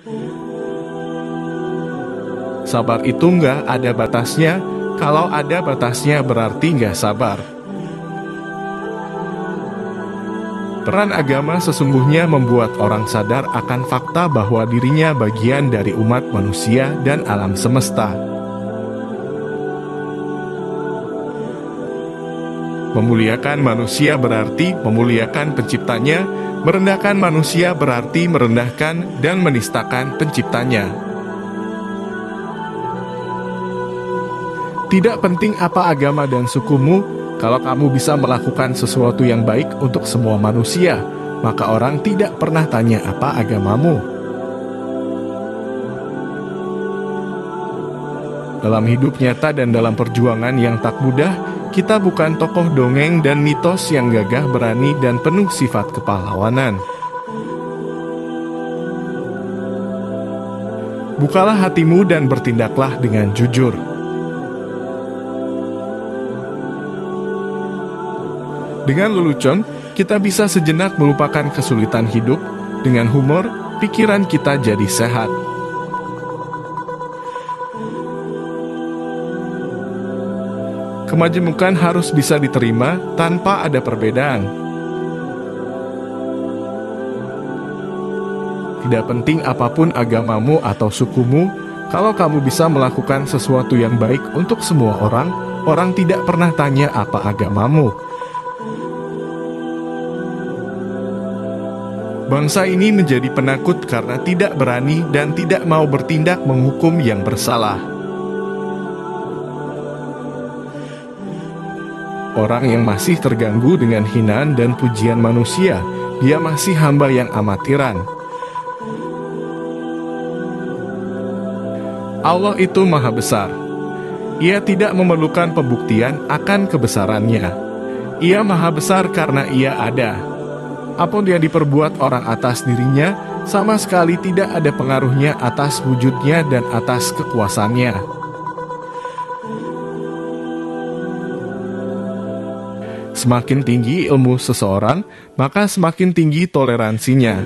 Sabar itu nggak ada batasnya. Kalau ada batasnya berarti nggak sabar. Peran agama sesungguhnya membuat orang sadar akan fakta bahwa dirinya bagian dari umat manusia dan alam semesta. Memuliakan manusia berarti memuliakan penciptanya, merendahkan manusia berarti merendahkan dan menistakan penciptanya. Tidak penting apa agama dan sukumu, kalau kamu bisa melakukan sesuatu yang baik untuk semua manusia, maka orang tidak pernah tanya apa agamamu. Dalam hidup nyata dan dalam perjuangan yang tak mudah, kita bukan tokoh dongeng dan mitos yang gagah berani dan penuh sifat kepahlawanan. Bukalah hatimu dan bertindaklah dengan jujur. Dengan lelucon, kita bisa sejenak melupakan kesulitan hidup. Dengan humor, pikiran kita jadi sehat. Kemajemukan harus bisa diterima tanpa ada perbedaan. Tidak penting apapun agamamu atau sukumu, kalau kamu bisa melakukan sesuatu yang baik untuk semua orang, orang tidak pernah tanya apa agamamu. Bangsa ini menjadi penakut karena tidak berani dan tidak mau bertindak menghukum yang bersalah. Orang yang masih terganggu dengan hinaan dan pujian manusia, dia masih hamba yang amatiran. Allah itu Maha Besar. Ia tidak memerlukan pembuktian akan kebesarannya. Ia Maha Besar karena Ia ada. Apa yang diperbuat orang atas dirinya, sama sekali tidak ada pengaruhnya atas wujudnya dan atas kekuasaannya. Semakin tinggi ilmu seseorang, maka semakin tinggi toleransinya.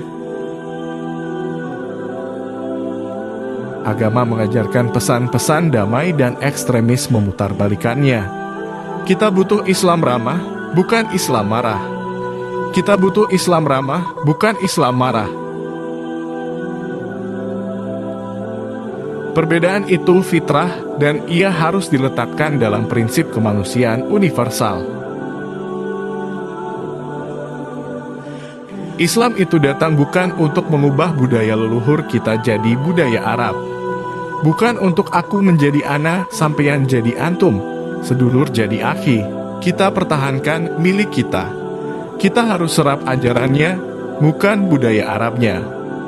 Agama mengajarkan pesan-pesan damai dan ekstremis memutarbalikannya. Kita butuh Islam ramah, bukan Islam marah. Kita butuh Islam ramah, bukan Islam marah. Perbedaan itu fitrah dan ia harus diletakkan dalam prinsip kemanusiaan universal. Islam itu datang bukan untuk mengubah budaya leluhur kita jadi budaya Arab. Bukan untuk aku menjadi ana, sampeyan jadi antum, sedulur jadi akhi. Kita pertahankan milik kita. Kita harus serap ajarannya, bukan budaya Arabnya.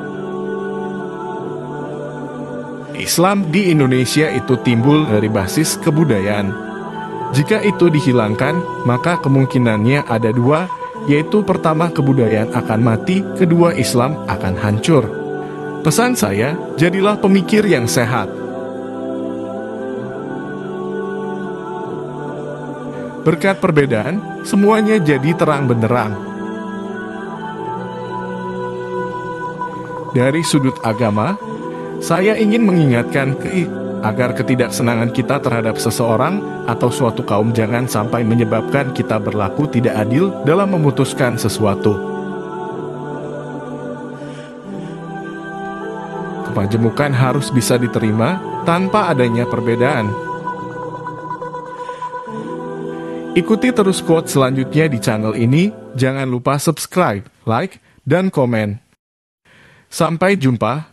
Islam di Indonesia itu timbul dari basis kebudayaan. Jika itu dihilangkan, maka kemungkinannya ada dua, yaitu pertama kebudayaan akan mati, kedua Islam akan hancur. Pesan saya, jadilah pemikir yang sehat. Berkat perbedaan, semuanya jadi terang benderang. Dari sudut agama, saya ingin mengingatkan agar ketidaksenangan kita terhadap seseorang atau suatu kaum jangan sampai menyebabkan kita berlaku tidak adil dalam memutuskan sesuatu. Kemajemukan harus bisa diterima tanpa adanya perbedaan. Ikuti terus quote selanjutnya di channel ini. Jangan lupa subscribe, like, dan komen. Sampai jumpa.